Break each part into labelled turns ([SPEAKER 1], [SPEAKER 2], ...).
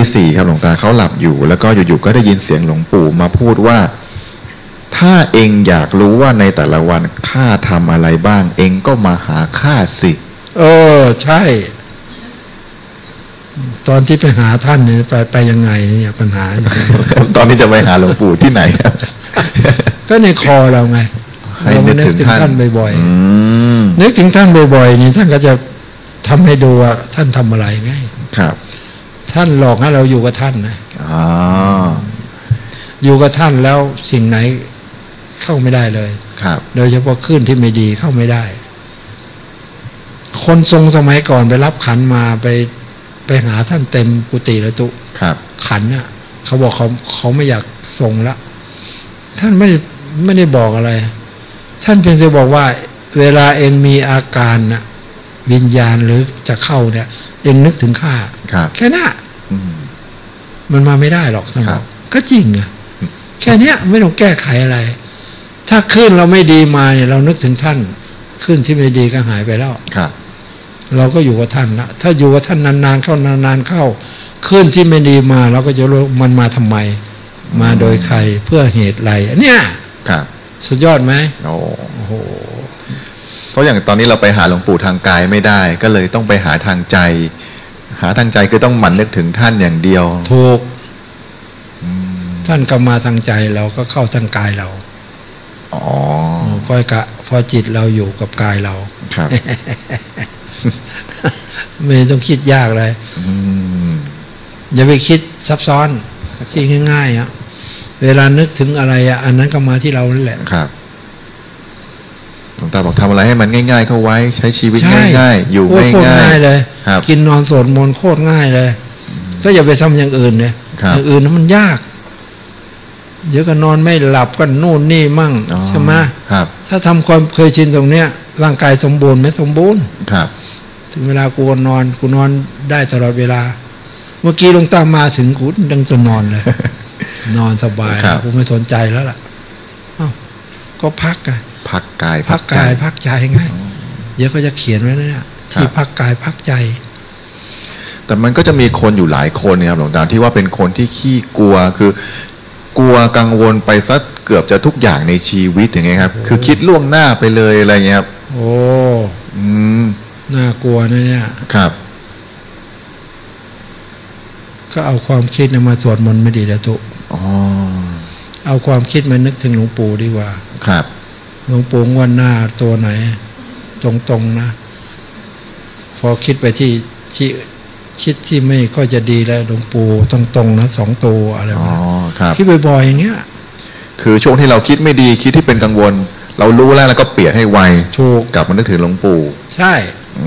[SPEAKER 1] 4ครับหลวงตาเขาหลับอยู่แล้วก็อยู่ๆก็ได้ยินเสียงหลวงปู่มาพูดว่าถ้าเองอยากรู้ว่าในแต่ละวันข้าทำอะไรบ้างเองก็มาหาข้าสิ
[SPEAKER 2] ใช่ตอนที่ไปหาท่านเนี่ยไปยังไงเนี่ยปัญหา
[SPEAKER 1] ตอนนี้จะไปหาหลวงปู่ที่ไหน
[SPEAKER 2] ก็ในคอเราไงเรานึกถึงท่านบ่อยๆนึกถึงท่านบ่อยๆนี่ท่านก็จะทำให้ดูว่าท่านทำอะไรไง
[SPEAKER 1] ครับ
[SPEAKER 2] ท่านหลอกให้เราอยู่กับท่านนะอยู่กับท่านแล้วสิ่งไหนเข้าไม่ได้เลย
[SPEAKER 1] ครับ
[SPEAKER 2] โดยเฉพาะคลื่นที่ไม่ดีเข้าไม่ได้คนทรงสมัยก่อนไปรับขันมาไปหาท่านเต็มกุฏิเลยตุ
[SPEAKER 1] ครับ
[SPEAKER 2] ขันน่ะเขาบอกเขาไม่อยากทรงละท่านไม่ได้บอกอะไรท่านเพียงแต่บอกว่าเวลาเองมีอาการน่ะวิญญาณหรือจะเข้าเนี่ยเองนึกถึงข้าแค่นั้นมันมาไม่ได้หรอกท่านบอกก็จริงอะแค่นี้ไม่ต้องแก้ไขอะไรถ้าขึ้นเราไม่ดีมาเนี่ยเรานึกถึงท่านขึ้นที่ไม่ดีก็หายไปแล้ว
[SPEAKER 1] ครับ
[SPEAKER 2] เราก็อยู่กับท่านละถ้าอยู่กับท่านนานๆเข้านานๆเข้าขึ้นที่ไม่ดีมาเราก็จะรู้มันมาทำไมมาโดยใครเพื่อเหตุไรเนี่ย
[SPEAKER 1] ครับ
[SPEAKER 2] สุดยอดไหม
[SPEAKER 1] โอ้โหเพราะอย่างตอนนี้เราไปหาหลวงปู่ทางกายไม่ได้ก็เลยต้องไปหาทางใจหาทางใจคือต้องหมั่นนึกถึงท่านอย่างเดียว
[SPEAKER 2] ถูกท่านก็มาทางใจเราก็เข้าทางกายเราพอจิตเราอยู่กับกายเรา
[SPEAKER 1] ครับ
[SPEAKER 2] ไม่ต้องคิดยากเลยอย่าไปคิดซับซ้อนที่ง่ายๆเวลานึกถึงอะไรอันนั้นก็มาที่เรานั่นแหละ
[SPEAKER 1] ครับหลวงตาบอกทำอะไรให้มันง่ายๆเข้าไว้ใช้ชีวิตง่ายๆอยู่ง่าย
[SPEAKER 2] ๆเลยกินนอนสวดมนต์โคตรง่ายเลยก็อย่าไปทำอย่างอื่นเนี่ยอย่างอื่นนั้นมันยากเดี๋ยวก็นอนไม่หลับก็นู่นนี่มั่งใช่ไหมถ้าทำความเคยชินตรงเนี้ยร่างกายสมบูรณ์ไม่สมบูรณ์ถึงเวลากูนอนได้ตลอดเวลาเมื่อกี้หลวงตามาถึงกูดังจะนอนเลยนอนสบายกูไม่สนใจแล้วล่ะก็พักกัน
[SPEAKER 1] พักกาย
[SPEAKER 2] พักใจไงเดี๋ยวก็จะเขียนไว้เนี่ยที่พักกายพักใจ
[SPEAKER 1] แต่มันก็จะมีคนอยู่หลายคนนะครับหลวงตาที่ว่าเป็นคนที่ขี้กลัวคือกลัวกังวลไปซะเกือบจะทุกอย่างในชีวิตอย่างเงี้ยครับคือคิดล่วงหน้าไปเลยอะไรเงี้ยครับ
[SPEAKER 2] น่ากลัวนะเนี่ย
[SPEAKER 1] ครับ
[SPEAKER 2] ก็เอาความคิดมาสวดมนต์ไม่ดีแล้วทุกเอาความคิดมานึกถึงหลวงปู่ดีกว่า
[SPEAKER 1] ครับ
[SPEAKER 2] หลวงปู่ว่าหน้าตัวไหนตรงๆนะพอคิดไปที่คิดที่ไม่ก็จะดีแล้วหลวงปู่ตรงๆนะ2 ตัวอะไรแบบนี้คิดบ่อยๆอย่างเงี้ย
[SPEAKER 1] คือช่วงที่เราคิดไม่ดีคิดที่เป็นกังวลเรารู้แล้วก็เปลี่ยนให้ไว
[SPEAKER 2] ถูก
[SPEAKER 1] กลับมานึกถึงหลวงปู่
[SPEAKER 2] ใช่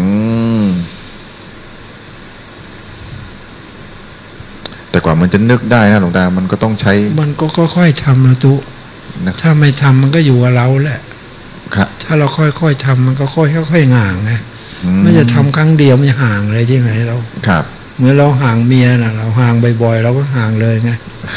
[SPEAKER 1] แต่กว่ามันจะนึกได้นะหลวงตามันก็ต้องใช้
[SPEAKER 2] มันก็ค่อยๆทำนะตุถ้าไม่ทำมันก็อยู่กับเราแหละถ้าเราค่อยๆทำมันก็ค่อยๆห่างไงไม่จะทำครั้งเดียวมันจะห่างเลยที่ไหนเรา
[SPEAKER 1] ครับ
[SPEAKER 2] เหมือนเราห่างเมียน่ะเราห่างบ่อยๆเราก็ห่างเลยไง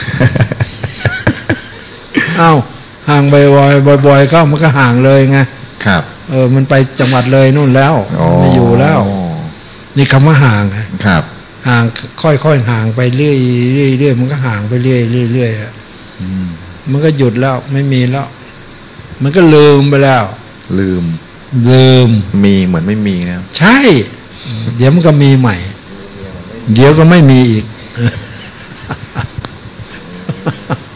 [SPEAKER 2] ห่างบ่อยๆเข้ามันก็ห่างเลยไง
[SPEAKER 1] ครับ
[SPEAKER 2] มันไปจังหวัดเลยนู่นแล้วไม่อยู่แล้วนี่คำว่าห่างไง
[SPEAKER 1] ครับ
[SPEAKER 2] ห่างค่อยๆห่างไปเรื่อยๆมันก็ห่างไปเรื่อยๆมันก็หยุดแล้วไม่มีแล้วมันก็ลืมไปแล้ว
[SPEAKER 1] ลืมมีเหมือนไม่มีนะ
[SPEAKER 2] ใช่เดี๋ยวมันก็มีใหม่เดี๋ยวก็ไม่มีอีก